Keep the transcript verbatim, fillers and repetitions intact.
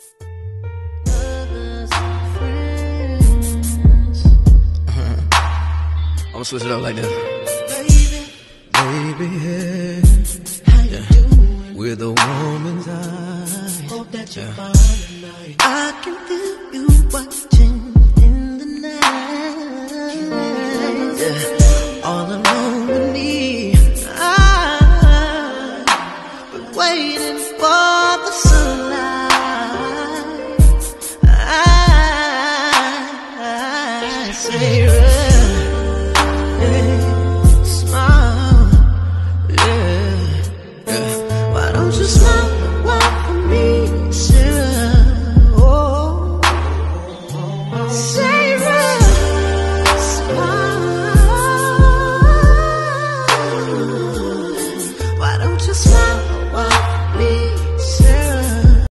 I'm gonna switch it up like this. Baby, yeah, how you yeah. doing? With a woman's eyes. Hope that you're yeah. fine tonight. I can feel you, but